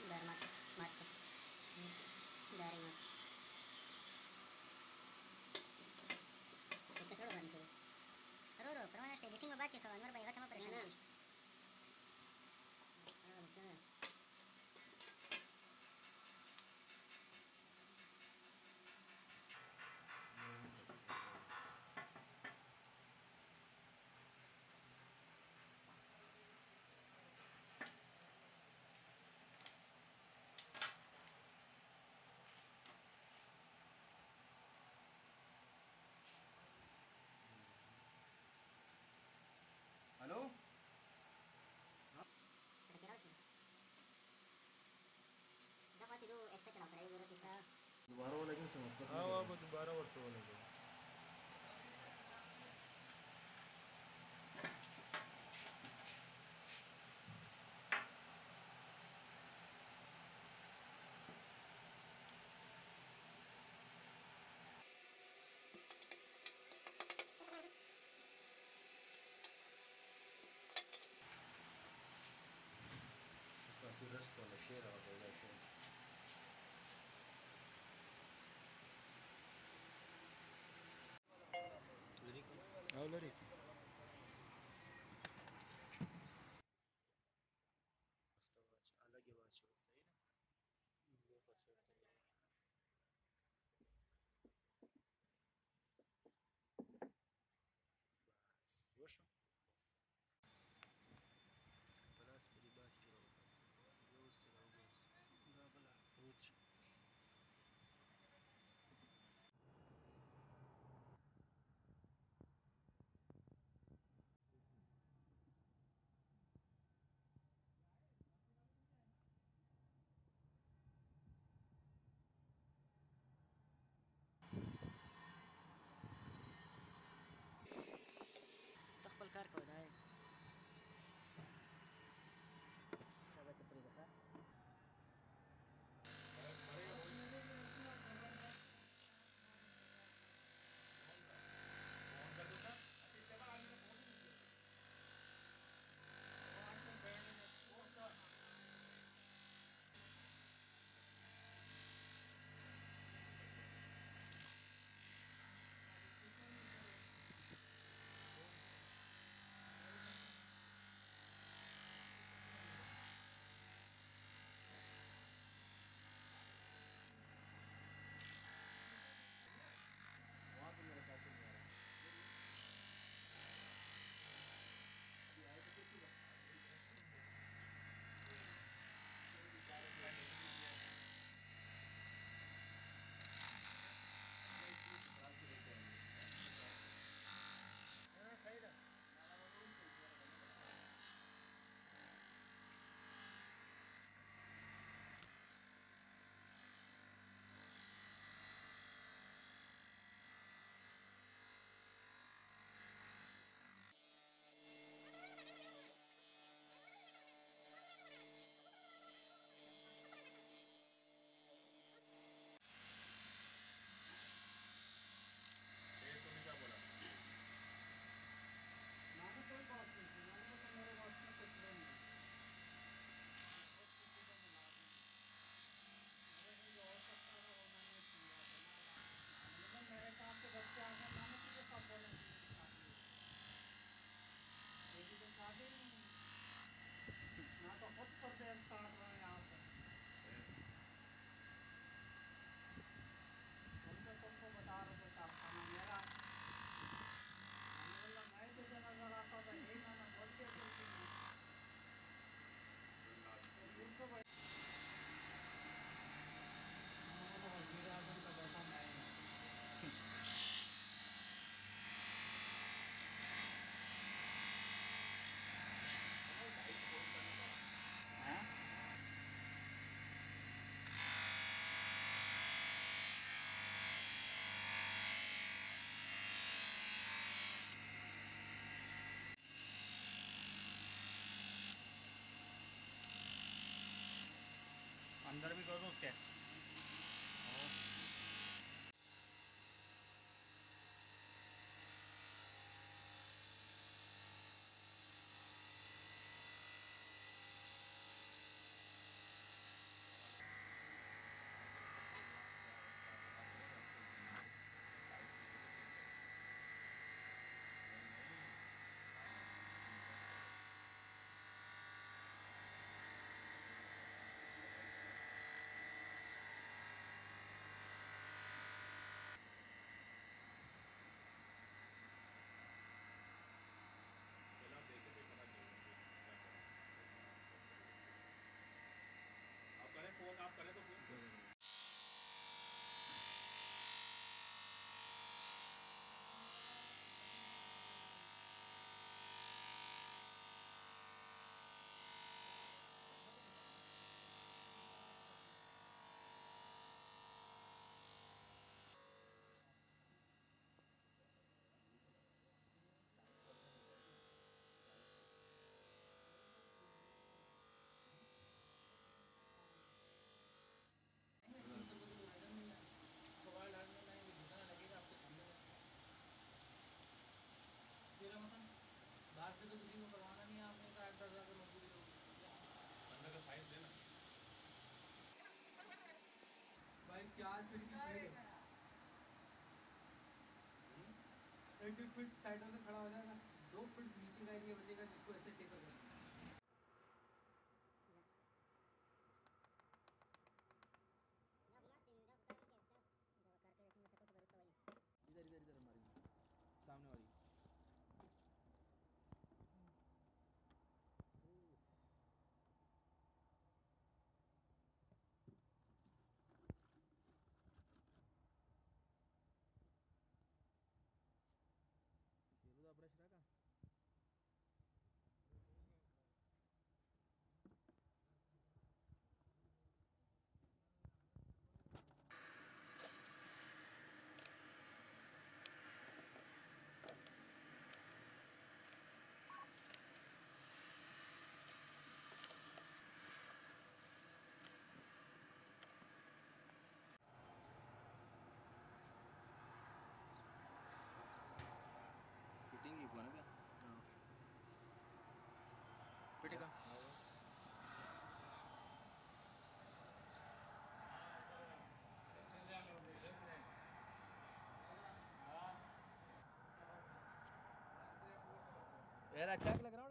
Dar mati, mati. Dari mati. Kita selalu bantu. Roro, permana sih editing nggak baca kawan, mereka kamu presentasi. Misalnya. Halo? Kira-kira sih. Kita masih itu extra channel kali जरूरत इसका. दोबारा वो लेकिन समस्या हाँ वो दोबारा वर्ष होने को काफ़ी रस्ट वाला शेर आ गया शेर लिरिक अलग ही बात सही ना Joshua? Pelas передачи работать. Новости работать. Да, бля, лучше. تقبل كاركو ده. Coba seperti itu kan. वहाँ पे मेरा साथ नहीं आ रहा तुमने क्या बोला मैंने कोई बात नहीं की मैंने तो मेरे बात में कुछ नहीं है मेरे को जो हो सकता था वो मैंने किया बना मेरे काम पे बच्चे आ गए मैंने तुझे कब बोला मेरी तो शादी नहीं मैं तो खुद परदेश काट रहा हूँ यहाँ पे तुमको बता रहा हूँ बेटा खाना मेरा मैं तुझे नजर आता था यही मैंने बोल के वजीर आजम का बेटा मैं अंदर भी कर दो उसके चार फीट की साइड है। एक एक फीट साइडों से खड़ा हो जाएगा, 2 फीट नीचे का एरिया बचेगा जिसको ऐसे टेकर करना है। ना घुमा 3 ना उतार के सब दवा करके रखने से कुछ बरुत वही इधर इधर इधर हमारी सामने वाली शेरू ब्रश रखा फिटिंग ही हुआ ना क्या फिटिंग का यार अच्छा लग रहा है।